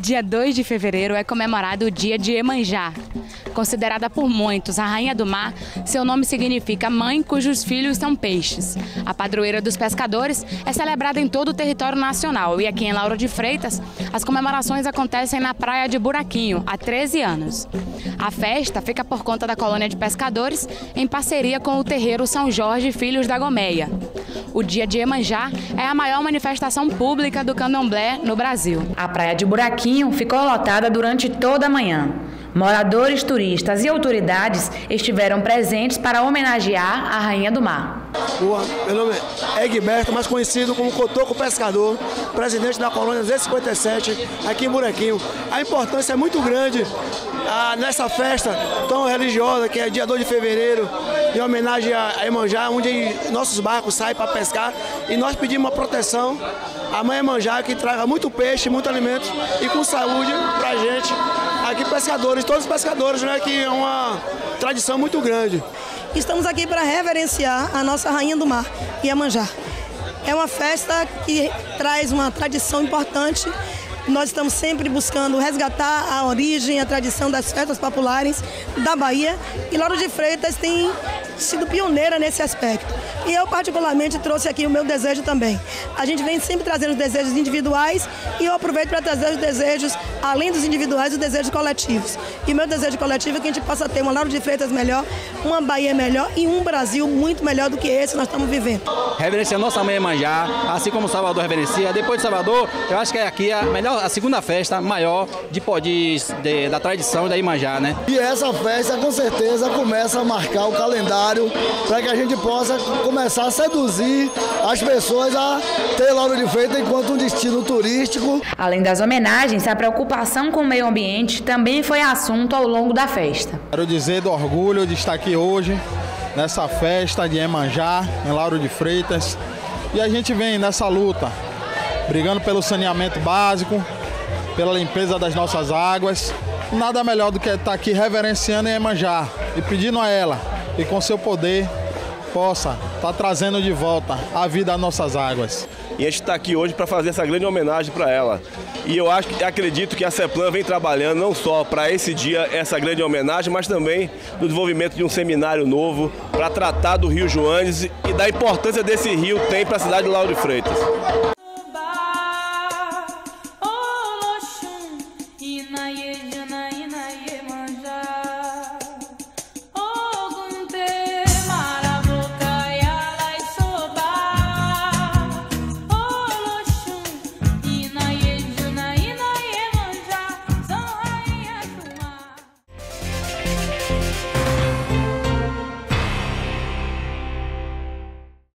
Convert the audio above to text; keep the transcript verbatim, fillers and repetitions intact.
dia dois de fevereiro é comemorado o dia de Iemanjá. Considerada por muitos a rainha do mar, seu nome significa mãe cujos filhos são peixes. A padroeira dos pescadores é celebrada em todo o território nacional e aqui em Lauro de Freitas, as comemorações acontecem na praia de Buraquinho há treze anos. A festa fica por conta da colônia de pescadores em parceria com o terreiro São Jorge Filhos da Gomeia. O dia de Iemanjá é a maior manifestação pública do candomblé no Brasil. A praia de Buraquinho ficou lotada durante toda a manhã. Moradores, turistas e autoridades estiveram presentes para homenagear a Rainha do Mar. Meu nome é Egberto, mais conhecido como Cotoco Pescador, presidente da colônia Z cinquenta e sete, aqui em Buraquinho. A importância é muito grande ah, nessa festa tão religiosa, que é dia dois de fevereiro, em homenagem a Iemanjá, onde nossos barcos saem para pescar e nós pedimos uma proteção à mãe Iemanjá, que traga muito peixe, muito alimento e com saúde para a gente. Aqui pescadores, todos os pescadores, né, que é uma tradição muito grande. Estamos aqui para reverenciar a nossa Rainha do Mar, Iemanjá. É uma festa que traz uma tradição importante. Nós estamos sempre buscando resgatar a origem, a tradição das festas populares da Bahia. E Lauro de Freitas tem sido pioneira nesse aspecto. E eu, particularmente, trouxe aqui o meu desejo também. A gente vem sempre trazendo os desejos individuais e eu aproveito para trazer os desejos, além dos individuais, os desejos coletivos. E o meu desejo coletivo é que a gente possa ter uma Lauro de Freitas melhor, uma Bahia melhor e um Brasil muito melhor do que esse que nós estamos vivendo. Reverenciar nossa mãe Iemanjá, assim como Salvador reverencia. Depois de Salvador, eu acho que é aqui a melhor, a segunda festa maior de, de, de, da tradição da Iemanjá, né? E essa festa, com certeza, começa a marcar o calendário para que a gente possa começar a seduzir as pessoas a ter Lauro de Freitas enquanto um destino turístico. Além das homenagens, a preocupação com o meio ambiente também foi assunto ao longo da festa. Quero dizer do orgulho de estar aqui hoje, nessa festa de Iemanjá, em Lauro de Freitas. E a gente vem nessa luta, brigando pelo saneamento básico, pela limpeza das nossas águas. Nada melhor do que estar aqui reverenciando Iemanjá e pedindo a ela que com seu poder possa estar trazendo de volta a vida às nossas águas. E a gente está aqui hoje para fazer essa grande homenagem para ela. E eu acho, acredito que a CEPLAN vem trabalhando não só para esse dia, essa grande homenagem, mas também no desenvolvimento de um seminário novo para tratar do Rio Joanes e da importância desse rio tem para a cidade de Lauro de Freitas.